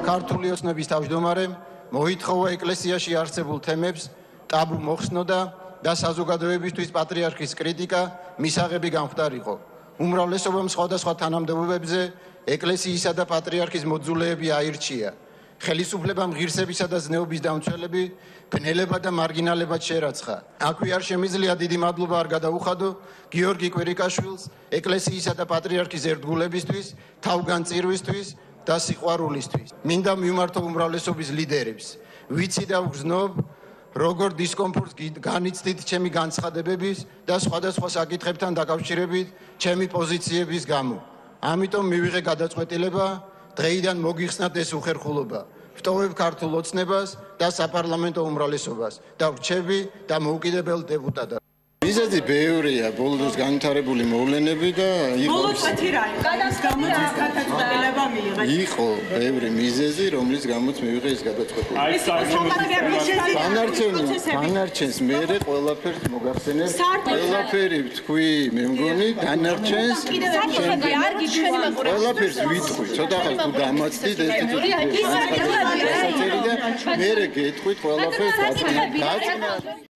ქართული ოცნების თავმჯდომარემ მოითხოვა ეკლესიაში არსებულ თემებს ტაბუ მოხსნოდა და საზოგადოებისთვის პატრიარქის კრიტიკა მისაღები გამხდარიყო. უმრავლესობამ სხვადასხვა თანამდებობებზე ეკლესიისა და პატრიარქის მოძულეები აირჩია. ხელისუფლებამ ღირსებისა და ზნეობის დამცველები ფნელებად და მარგინალებად შერაცხა. აქვე არ შემიძლია დიდი მადლობა არ გადაუხადო გიორგი კვირიკაშვილს, ეკლესიისა და პატრიარქის ერთგულებისთვის, თავგანწირვისთვის და სიყვარულისთვის. მინდა მივმართო უმრავლესობის ლიდერებს. ვიცი და ვგრძნობ, როგორ დისკომფორტს განიცდით ჩემი განცხადებების და სხვადასხვა საკითხებთან დაკავშირებით ჩემი პოზიციების გამო. ამიტომ მივიღე გადაწყვეტილება დღეიდან მოგიხსნათ ეს უხერხულობა. ვტოვებ ქართულ ოცნებას და საპარლამენტო უმრავლესობას და ვრჩები და მოუკიდებელ დეპუტატად. მიზეზი ბევრია, ბოლო დროს განვითარებული მოვლენები და იყო ბევრი მიზეზი, რომლის გამოც მივიღე ეს გადაწყვეტილება. დანარჩენს მერე ყველაფერს მოგახსენებ. ყველაფერი ვთქვი, მე მგონი, დანარჩენს ყველაფერს ვიტყვი. ცოტა ხანს თუ დამაცდით ეს მერე გეტყვით ყველაფერს.